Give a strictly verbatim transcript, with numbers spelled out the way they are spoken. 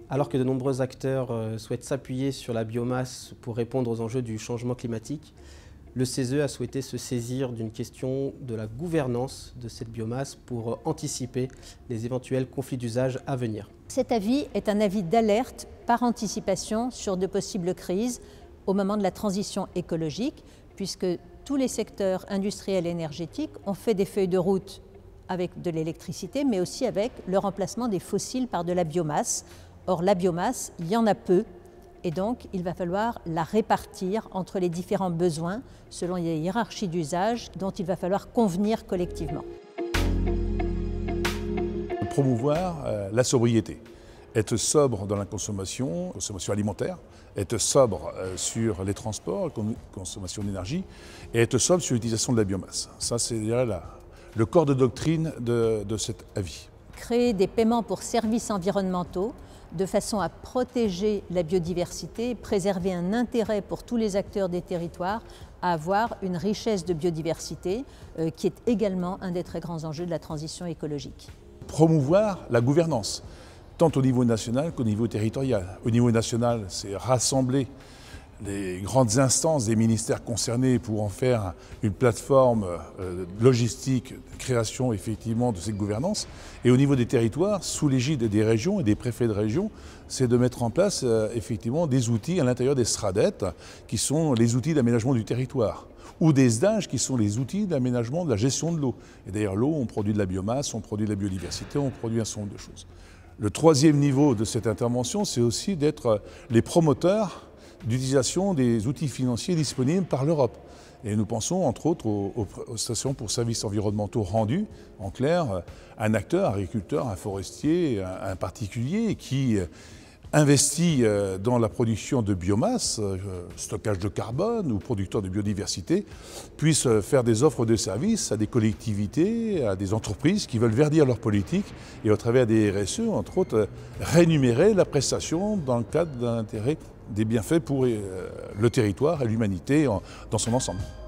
Alors que de nombreux acteurs souhaitent s'appuyer sur la biomasse pour répondre aux enjeux du changement climatique, le C E S E a souhaité se saisir d'une question de la gouvernance de cette biomasse pour anticiper les éventuels conflits d'usage à venir. Cet avis est un avis d'alerte par anticipation sur de possibles crises au moment de la transition écologique, puisque tous les secteurs industriels et énergétiques ont fait des feuilles de route avec de l'électricité, mais aussi avec le remplacement des fossiles par de la biomasse. Or, la biomasse, il y en a peu, et donc il va falloir la répartir entre les différents besoins selon les hiérarchies d'usage dont il va falloir convenir collectivement. Promouvoir euh, la sobriété, être sobre dans la consommation, consommation alimentaire, être sobre euh, sur les transports, consommation d'énergie, et être sobre sur l'utilisation de la biomasse. Ça, c'est la, le corps de doctrine de, de cet avis. Créer des paiements pour services environnementaux de façon à protéger la biodiversité, préserver un intérêt pour tous les acteurs des territoires à avoir une richesse de biodiversité euh, qui est également un des très grands enjeux de la transition écologique. Promouvoir la gouvernance, tant au niveau national qu'au niveau territorial. Au niveau national, c'est rassembler les grandes instances des ministères concernés pour en faire une plateforme euh, logistique, de création effectivement de cette gouvernance. Et au niveau des territoires, sous l'égide des régions et des préfets de région, c'est de mettre en place euh, effectivement des outils à l'intérieur des SRADET, qui sont les outils d'aménagement du territoire, ou des S D A G qui sont les outils d'aménagement de la gestion de l'eau. Et d'ailleurs, l'eau, on produit de la biomasse, on produit de la biodiversité, on produit un certain nombre de choses. Le troisième niveau de cette intervention, c'est aussi d'être les promoteurs d'utilisation des outils financiers disponibles par l'Europe. Et nous pensons entre autres aux, aux stations pour services environnementaux rendus, en clair, un acteur, un agriculteur, un forestier, un, un particulier qui investit dans la production de biomasse, stockage de carbone ou producteur de biodiversité, puisse faire des offres de services à des collectivités, à des entreprises qui veulent verdir leur politique et au travers des R S E, entre autres, rémunérer la prestation dans le cadre d'un intérêt des bienfaits pour le territoire et l'humanité dans son ensemble.